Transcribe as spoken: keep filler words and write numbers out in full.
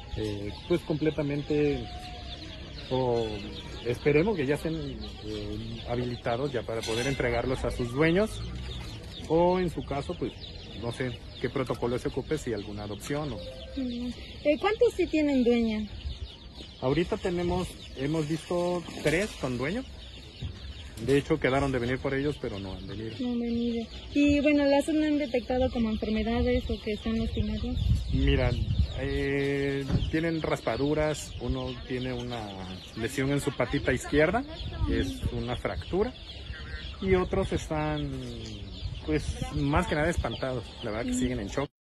eh, pues completamente, o esperemos que ya estén eh, habilitados ya para poder entregarlos a sus dueños, o en su caso, pues no sé qué protocolo se ocupe, si alguna adopción o... Eh, ¿Cuántos sí tienen dueña? Ahorita tenemos, hemos visto tres con dueño. De hecho, quedaron de venir por ellos, pero no han venido. No han venido. Y bueno, ¿las no han detectado como enfermedades o que están lastimados? Mira, eh, tienen raspaduras, uno tiene una lesión en su patita izquierda, que es una fractura, y otros están, pues, más que nada espantados. La verdad que siguen en shock.